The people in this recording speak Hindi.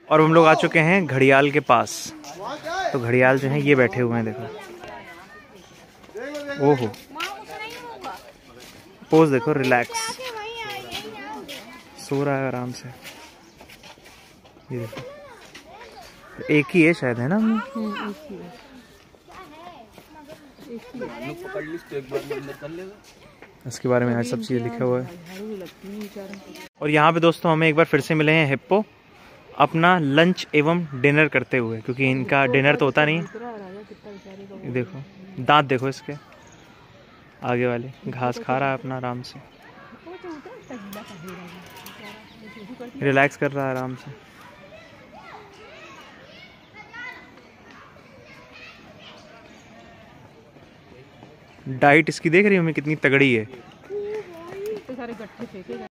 और हम लोग आ चुके हैं घड़ियाल के पास। तो घड़ियाल जो है ये बैठे हुए हैं, देखो। ओहो, पोज देखो, रिलैक्स, सो रहा है आराम से। ये देखो, एक ही है शायद, है ना? इसके बारे में आज सब चीज़ लिखा हुआ है। और यहाँ पे दोस्तों हमें एक बार फिर से मिले हैं हिप्पो, अपना लंच एवं डिनर करते हुए, क्योंकि इनका डिनर तो होता नहीं। देखो दांत, देखो इसके आगे वाले, घास खा रहा है अपना आराम से, रिलैक्स कर रहा है आराम से। डाइट इसकी देख रही हूँ मैं कितनी तगड़ी है।